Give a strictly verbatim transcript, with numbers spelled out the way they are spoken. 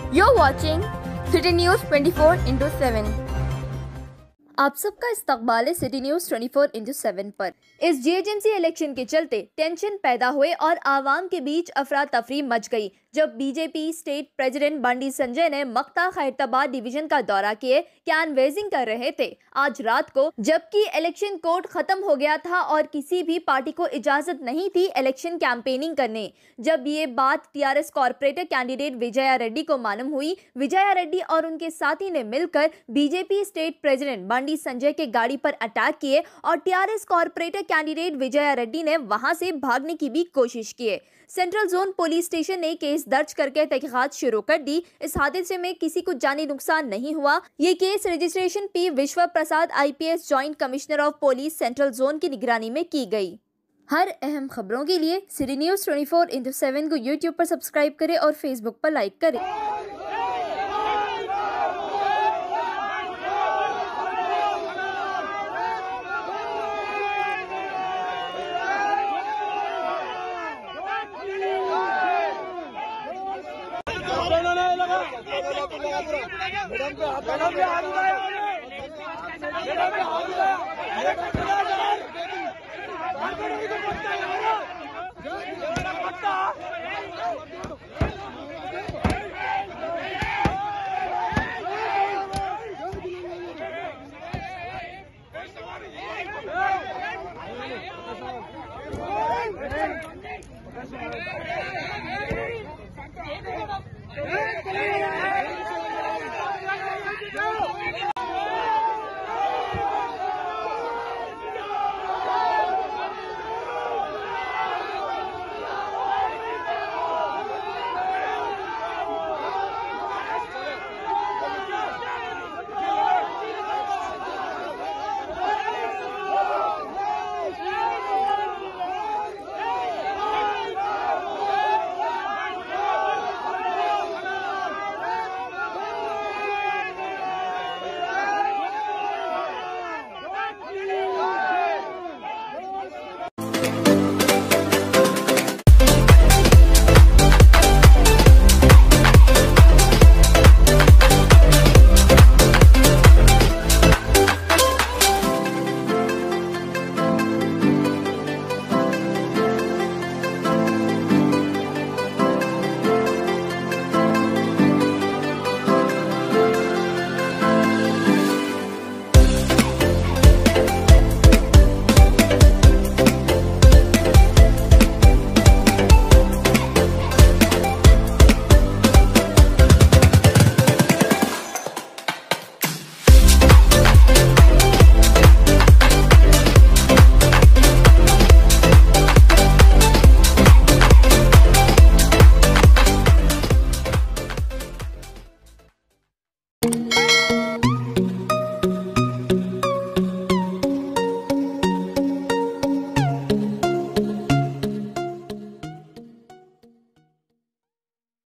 You're watching City News twenty-four into seven. आप सबका इस्तकबाल है city news twenty four into seven पर। इस G H M C election के चलते टेंशन पैदा हुए और आवाम के बीच अफरा तफरी मच गई जब BJP state president Bandi Sanjay ने मक्ता खैरताबाद डिवीजन का दौरा किए कैनवेजिंग कर रहे थे आज रात को, जबकि इलेक्शन कोड खत्म हो गया था और किसी भी पार्टी को इजाजत नहीं थी इलेक्शन कैंपेनिंग करने। जब ये बात T R S corporator candidate Vijaya Reddy को मालूम हुई, विजया रेड्डी और उनके साथी ने मिलकर BJP state president Bandi Sanjay के गाड़ी पर अटैक किए और T R S corporator candidate Vijaya Reddy ने वहां से भागने की भी कोशिश की। सेंट्रल जोन पुलिस स्टेशन ने केस दर्ज करके तहकीकात शुरू कर दी। इस हादसे में किसी को जानी नुकसान नहीं हुआ। ये case registration P Vishwa Prasad I P S joint commissioner of police central zone की निगरानी में की गई। हर अहम खबरों के लिए city news twenty four into seven को यूट्यूब पर सब्सक्राइब करें और फेसबुक पर लाइक करें। मैडम पे हाथ मैडम पे हाथ उठाया मैडम पे हाथ उठाया